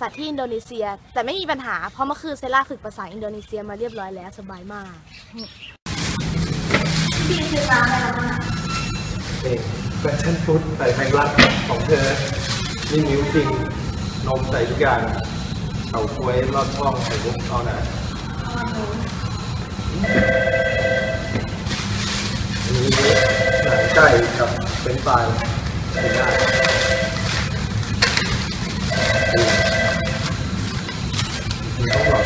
ษัทที่อินโดนีเซียแต่ไม่มีปัญหาเพราะเมื่อคืนเซล่าฝึกภาษาอินโดนีเซียมาเรียบร้อยแล้วสบายมากพี่ซื้อมาอะไรบ้างนี่แฟชั่นฟู้ดใส่แมงลักของเธอนี่มิ้วจริงนมใส่ทุกอย่างเต่าก้วยรอดช่องไข่มุกเอาหน่ะมีหนังไก่กับเป็นปลายกินได้ต้องหลอด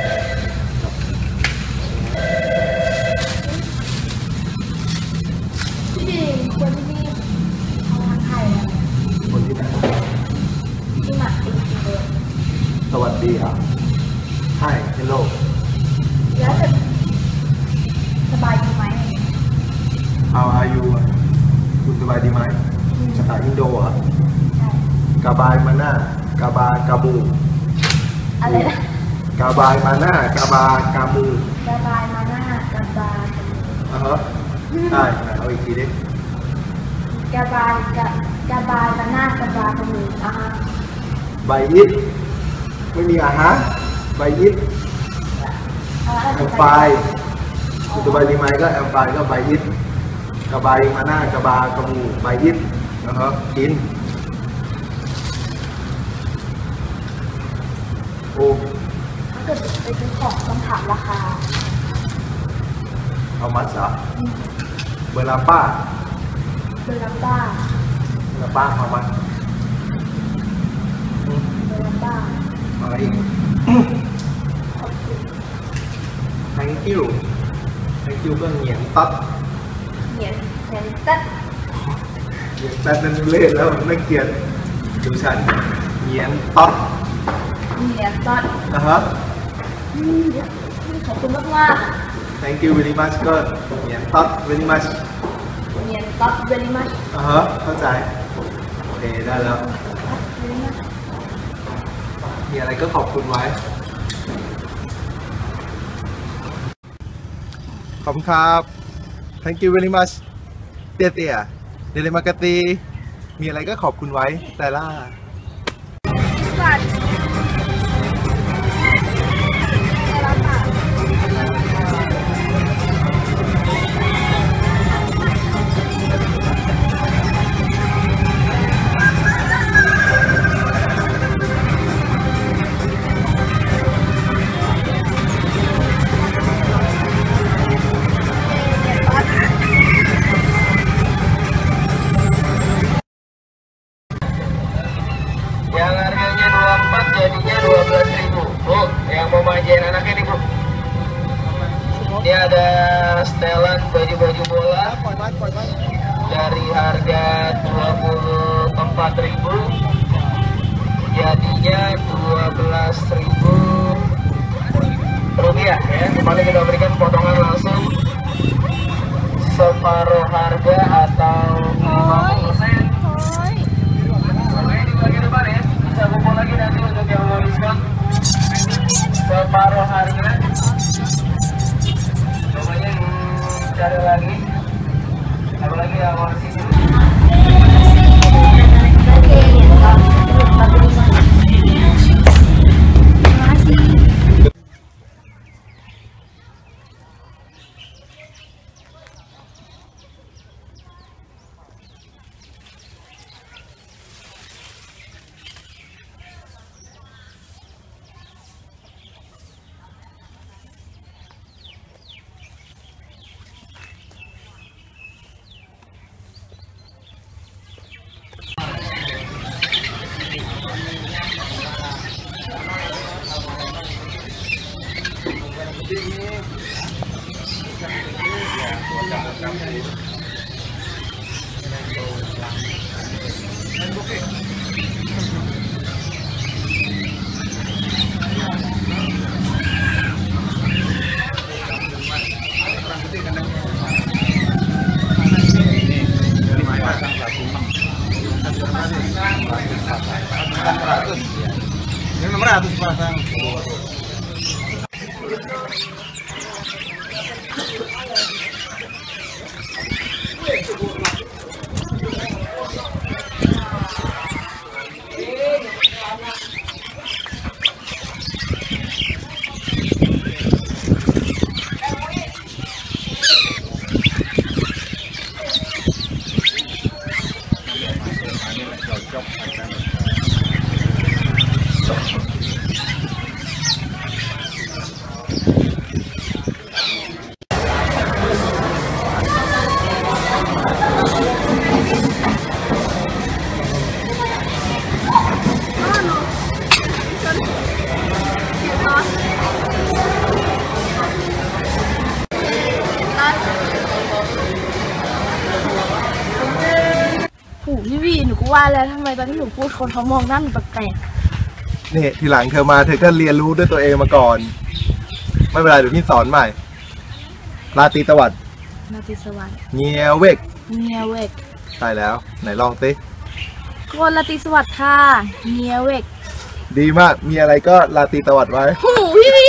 พี่คนที่นี่เขาทานไทยอะคนที่ไหนที่หมักจริงๆเลยสวัสดีครับ Hi Hello แล้วจะสบายดีไหม How are you คุณสบายดีไหมภาษาอินโดเหรอใช่กาบายมาน่ากาบากาบูอะไรนะกาบายมาน่ากาบากามูกาบายมาหน้ากาบากามูได้เอาอีกทีดิกาบายกาบายมาหน้ากาบากามูใบยิดไม่มีอาหารใบยิดแอมไฟคุณสบายดีไหมก็แอมไฟก็ใบยิดกาบายมาน่ากาบากามูใบยิดกินโอ้ถ้าเกิดไปซื้อของต้องถามราคาเอามัดสะเบอร์ลาป้าเบอร์ลาป้าเอามาเบอร์ลาป้าอะไรอีก thank you ก็เหงียนตัดเหงียนตัดนั่นเล่นแล้วมันไม่เกลียดดูฉันเหงียนตัดขอบคุณมาก thank you very much ก็เหงียนตัด very much เหงียนตัด very much เข้าใจโอเคได้แล้วมีอะไรก็ขอบคุณไว้ขอบคุณครับ thank you very much เตี้ยเดลิมากาตีมีอะไรก็ขอบคุณไว้แต่ล่า yang harganya 24 jadinya 12.000 Bu, yang mau manjain anaknya nih Bu. Ini ada setelan baju-baju bola dari harga 24.000 jadinya 12.000 rupiah ya. Kemarin kita berikan potongan langsung separuh harga atau 50%. Bisa kumpul lagi nanti untuk yang mau diskon separuh harga. Pokoknya cari lagi apalagi yang mau sini. Ini 600 pasang. ว่าแล้วทำไมตอนที่หนูพูดคนเขามองหน้าหนูแปลกนี่ทีหลังเธอมาเธอก็เรียนรู้ด้วยตัวเองมาก่อน ไม่เป็นไรเดี๋ยวพี่สอนใหม่ราตรีตวัดๆนาทีสวัสดิ์เงียเวกเนียเวกใช่แล้วไหนลองสิคนราตรีสวัสดิ์ค่ะเนียเวกดีมากมีอะไรก็ราตรีตวัดไว้หูพี่